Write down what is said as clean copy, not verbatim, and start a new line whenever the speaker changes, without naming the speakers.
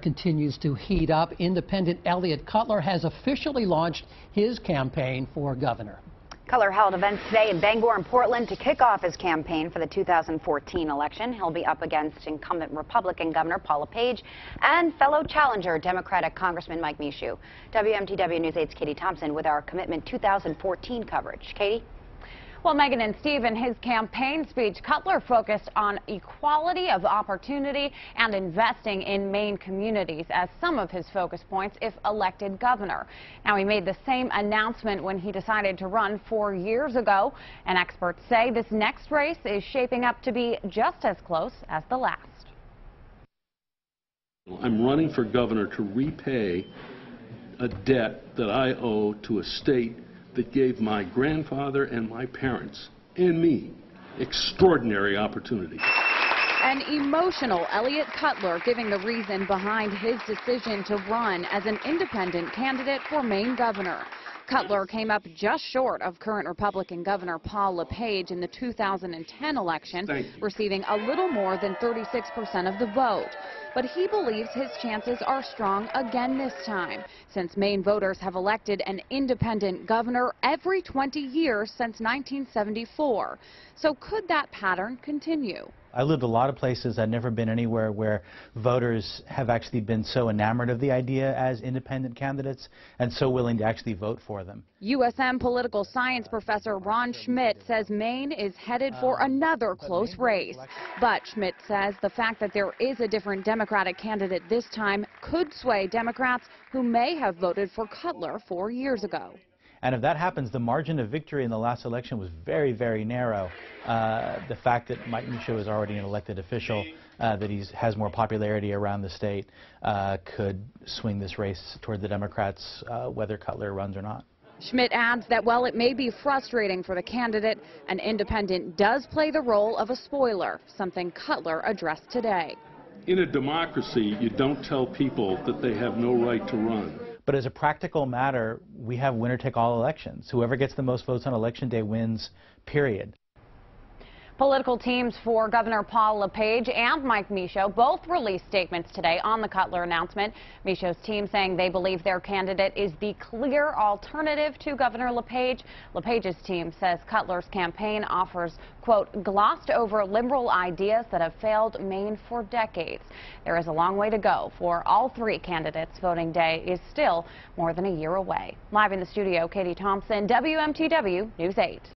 Continues to heat up. Independent Eliot Cutler has officially launched his campaign for governor.
Cutler held events today in Bangor and Portland to kick off his campaign for the 2014 election. He'll be up against incumbent Republican Governor Paul LePage and fellow challenger Democratic Congressman Mike Michaud. WMTW News 8's Katie Thompson with our Commitment 2014 coverage. Katie?
Well, Megan and Steve, in his campaign speech, Cutler focused on equality of opportunity and investing in Maine communities as some of his focus points if elected governor. Now, he made the same announcement when he decided to run 4 years ago, and experts say this next race is shaping up to be just as close as the last.
I'm running for governor to repay a debt that I owe to a state that gave my grandfather and my parents and me extraordinary opportunity.
An emotional Eliot Cutler giving the reason behind his decision to run as an independent candidate for Maine governor. Cutler came up just short of current Republican Governor Paul LePage in the 2010 election, receiving a little more than 36% of the vote. But he believes his chances are strong again this time, since Maine voters have elected an independent governor every 20 years since 1974. So could that pattern continue?
I lived a lot of places. I'd never been anywhere where voters have actually been so enamored of the idea as independent candidates and so willing to actually vote for them.
USM political science professor Ron Schmidt says Maine is headed for another close race. But Schmidt says the fact that there is a different Democratic candidate this time could sway Democrats who may have voted for Cutler 4 years ago.
And if that happens, the margin of victory in the last election was very, very narrow. The fact that Mike Michaud is already an elected official, that he has more popularity around the state, could swing this race toward the Democrats, whether Cutler runs or not.
Schmidt adds that while it may be frustrating for the candidate, an independent does play the role of a spoiler, something Cutler addressed today.
In a democracy, you don't tell people that they have no right to run.
But as a practical matter, we have winner-take-all elections. Whoever gets the most votes on Election Day wins, period.
Political teams for Governor Paul LePage and Mike Michaud both released statements today on the Cutler announcement. Michaud's team saying they believe their candidate is the clear alternative to Governor LePage. LePage's team says Cutler's campaign offers, quote, glossed over liberal ideas that have failed Maine for decades. There is a long way to go for all three candidates. Voting day is still more than a year away. Live in the studio, Katie Thompson, WMTW News 8.